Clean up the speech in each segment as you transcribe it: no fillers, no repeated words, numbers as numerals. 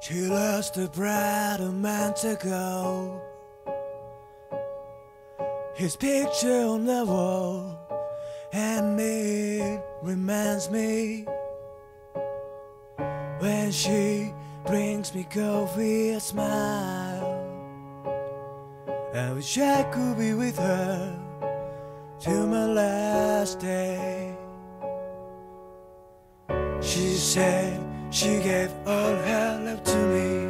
She lost her bride a month ago. His picture on the wall, and it reminds me when she brings me coffee, a smile. I wish I could be with her till my last day. She said she gave all her love to me.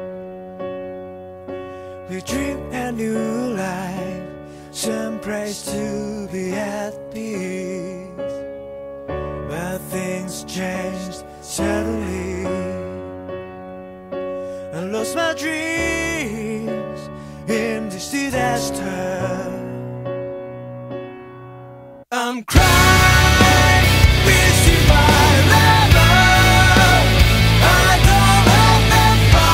We dreamed a new life, some place to be at peace. But things changed suddenly. I lost my dreams in this disaster. I'm crying, missing my lover. I don't have the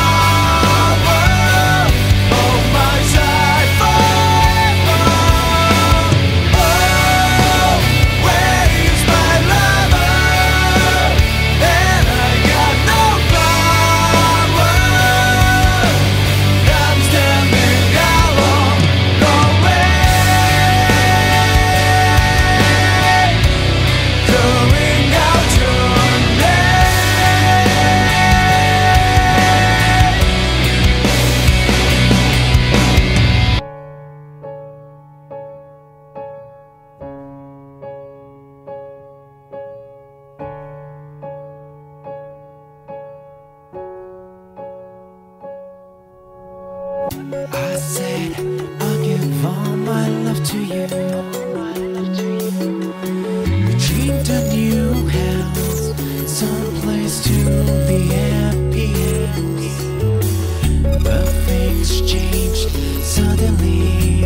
power on my side forever. Oh, where is my lover? And I got no power. I'm standing alone, nowhere. Going out your name. I said I'll give all my love to you. We dreamed a new house, someplace to be at peace. But things changed suddenly.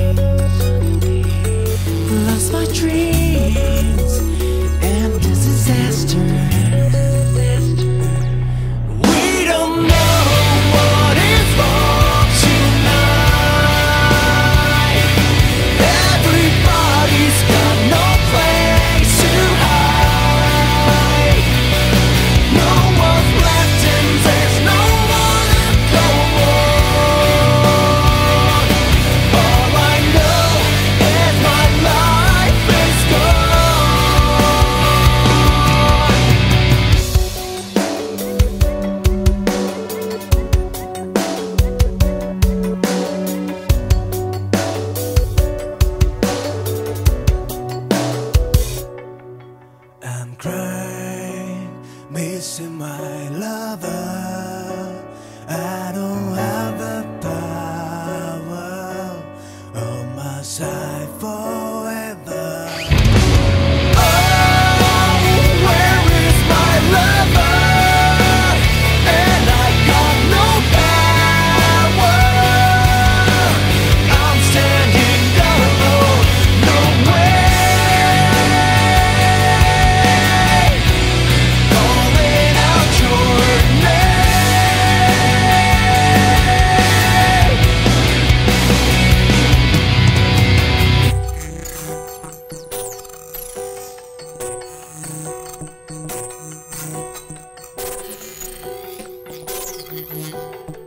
Lost my dreams and this disaster. We don't know what is wrong tonight. Everybody's got no place to hide. No one's left and there's no one to go on. All I know is my life is gone. I'm crying, missing my lover. I don't have the power on my side forever. Oh, where is my lover? And I got no power. I'm standing alone, nowhere. Calling out your name.